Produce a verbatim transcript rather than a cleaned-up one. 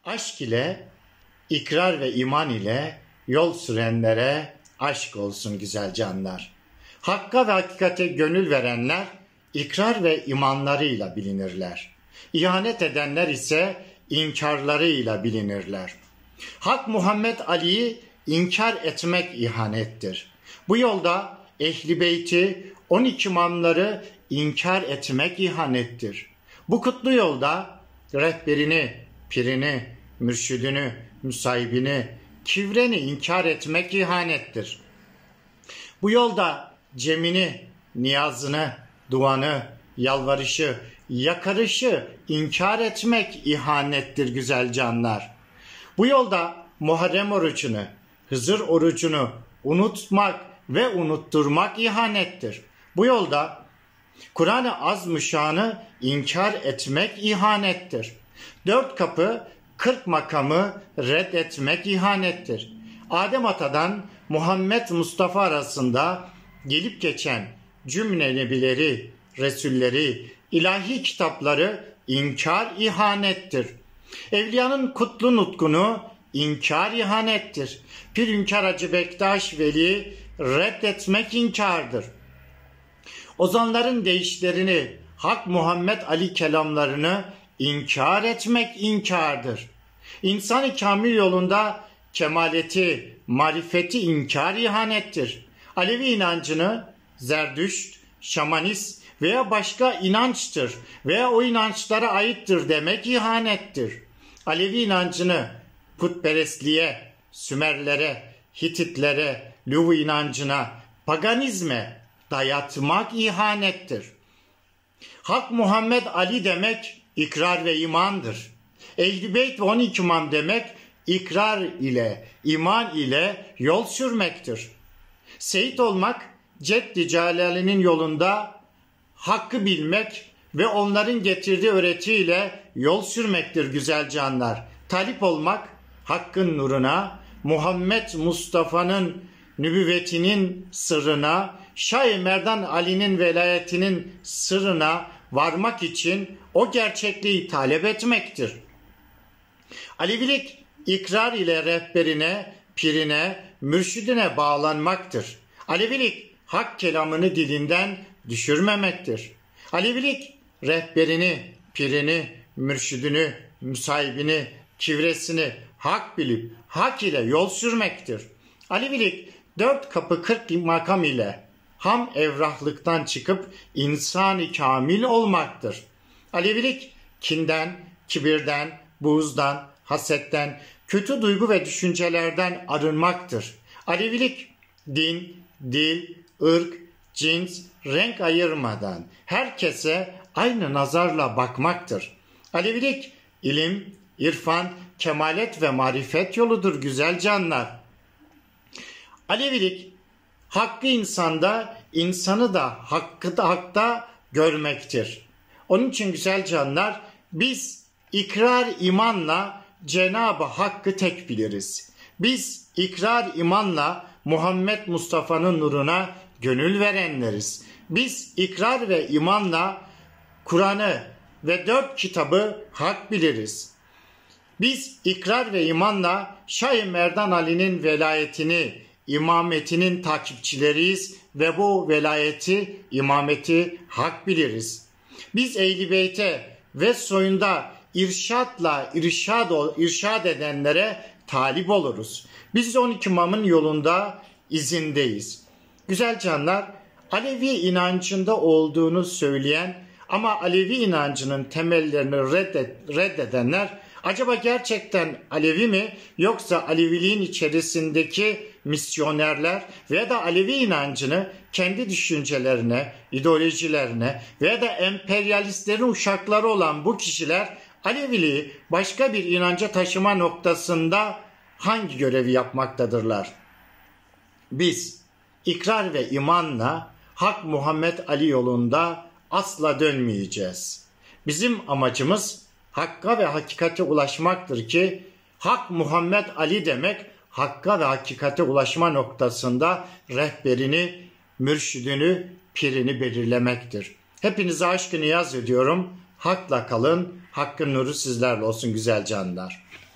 Aşk ile, ikrar ve iman ile yol sürenlere aşk olsun güzel canlar. Hakka ve hakikate gönül verenler ikrar ve imanlarıyla bilinirler. İhanet edenler ise inkarlarıyla bilinirler. Hak Muhammed Ali'yi inkar etmek ihanettir. Bu yolda Ehl-i Beyti, on iki imamları inkar etmek ihanettir. Bu kutlu yolda rehberini, pirini, mürşidini, müsahibini, kivreni inkar etmek ihanettir. Bu yolda cemini, niyazını, duanı, yalvarışı, yakarışı inkar etmek ihanettir güzel canlar. Bu yolda Muharrem orucunu, Hızır orucunu unutmak ve unutturmak ihanettir. Bu yolda Kur'an-ı Azimüşşan'ı inkar etmek ihanettir. Dört kapı, kırk makamı reddetmek ihanettir. Adem Ata'dan Muhammed Mustafa arasında gelip geçen cümle nebileri, resulleri, ilahi kitapları inkar ihanettir. Evliyanın kutlu nutkunu inkar ihanettir. Pir Hünkar Hacı Bektaş Veli reddetmek inkardır. Ozanların deyişlerini, Hak Muhammed Ali kelamlarını inkar etmek inkardır. İnsan-ı kamil yolunda kemaleti, marifeti inkar ihanettir. Alevi inancını Zerdüşt, Şamanist veya başka inançtır veya o inançlara aittir demek ihanettir. Alevi inancını putperestliğe, Sümerlere, Hititlere, Luvu inancına, paganizme dayatmak ihanettir. Hak Muhammed Ali demek ikrar ve imandır. Ehl-i Beyt ve on iki imam demek ikrar ile, iman ile yol sürmektir. Seyit olmak, Ceddi Celal'inin yolunda hakkı bilmek ve onların getirdiği öğretiyle yol sürmektir güzel canlar. Talip olmak, hakkın nuruna, Muhammed Mustafa'nın nübüvvetinin sırrına, Şah-ı Merdan Ali'nin velayetinin sırrına varmak için o gerçekliği talep etmektir. Alevilik, ikrar ile rehberine, pirine, mürşidine bağlanmaktır. Alevilik, hak kelamını dilinden düşürmemektir. Alevilik, rehberini, pirini, mürşidini, müsahibini, kivresini hak bilip hak ile yol sürmektir. Alevilik, dört kapı kırk makam ile ham evrahlıktan çıkıp insan-ı kamil olmaktır. Alevilik, kinden, kibirden, buğzdan, hasetten, kötü duygu ve düşüncelerden arınmaktır. Alevilik, din, dil, ırk, cins, renk ayırmadan herkese aynı nazarla bakmaktır. Alevilik, ilim, irfan, kemalet ve marifet yoludur güzel canlar. Alevilik, hakkı insanda, insanı da hakkı da hakta görmektir. Onun için güzel canlar, biz ikrar imanla Cenab-ı Hakk'ı tek biliriz. Biz ikrar imanla Muhammed Mustafa'nın nuruna gönül verenleriz. Biz ikrar ve imanla Kur'an'ı ve dört kitabı hak biliriz. Biz ikrar ve imanla Şah-ı Merdan Ali'nin velayetini, imametinin takipçileriyiz ve bu velayeti, imameti hak biliriz. Biz Ehl-i Beyt'e ve soyunda irşatla irşad, irşad edenlere talip oluruz. Biz on iki imamın yolunda izindeyiz. Güzel canlar, Alevi inancında olduğunu söyleyen ama Alevi inancının temellerini reddet, reddedenler acaba gerçekten Alevi mi yoksa Aleviliğin içerisindeki misyonerler veya da Alevi inancını kendi düşüncelerine, ideolojilerine veya da emperyalistlerin uşakları olan bu kişiler Aleviliği başka bir inanca taşıma noktasında hangi görevi yapmaktadırlar? Biz ikrar ve imanla Hak Muhammed Ali yolunda asla dönmeyeceğiz. Bizim amacımız hakka ve hakikate ulaşmaktır ki Hak Muhammed Ali demek hakka ve hakikate ulaşma noktasında rehberini, mürşidini, pirini belirlemektir. Hepinize aşkı niyaz ediyorum. Hakla kalın, hakkın nuru sizlerle olsun güzel canlar.